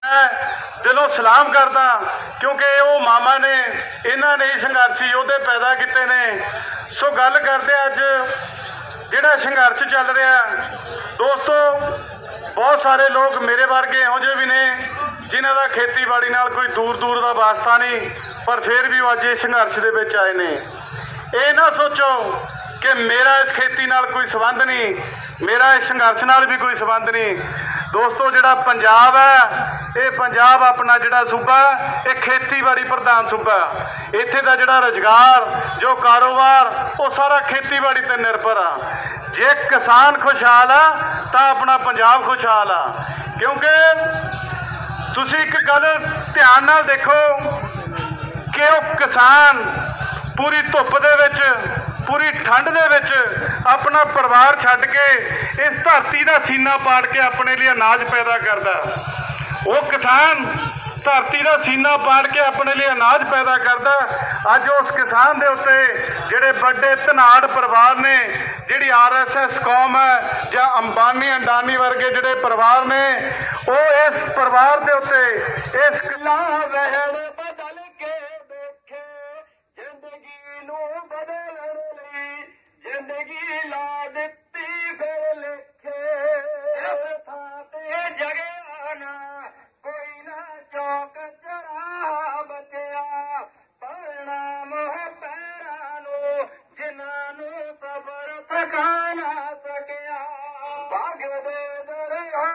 मैं दिलों सलाम करदा, क्योंकि वो मामा ने इन्हां ने संघर्षी योद्धे पैदा किए ने। सो गल करते अज जिहड़ा संघर्ष चल रहा दोस्तों, बहुत सारे लोग मेरे वर्गे इहो जिहे भी ने जिन्हां दा खेतीबाड़ी नाल कोई दूर दूर का वास्ता नहीं, पर फिर भी अज इस संघर्ष दे विच आए ने। ये ना सोचो कि मेरा इस खेती नाल कोई संबंध नहीं, मेरा इस संघर्ष नाल भी कोई संबंध नहीं। दोस्तों जिहड़ा पंजाब है, ये पंजाब अपना जिहड़ा सूबा ये खेतीबाड़ी प्रधान सूबा, इत्थे दा जिहड़ा रोजगार जो कारोबार वो सारा खेतीबाड़ी ते निर्भर आ। जे किसान खुशहाल आ तो अपना पंजाब खुशहाल आ। क्योंकि तुसी एक गल ध्यान नाल देखो कि वो किसान पूरी धुप दे विच पूरी ठंड दे विच अपना परिवार छड्ड के इस धरती का सीना पाड़ के अपने लिए अनाज पैदा करता। वो किसान धरती का सीना पाड़ के अपने लिए अनाज पैदा करता। अज उस किसान के उत्ते जिहड़े बड़े धनाड़ परिवार ने, जिहड़ी RSS कौम है या अंबानी अंडानी वर्गे जिहड़े परिवार ने, वो इस परिवार के उत्ते इस बदल के देखे जिंदगी नूं बदलण लई, जिंदगी ला दित्ती फिर लिखे। इस थां ते जगिया ना कोई ना चौक चढ़ा बचिया, परिणाम है पैरां नूं जिन्हां नूं सबर थका ना सकिया। भाग दे दरिया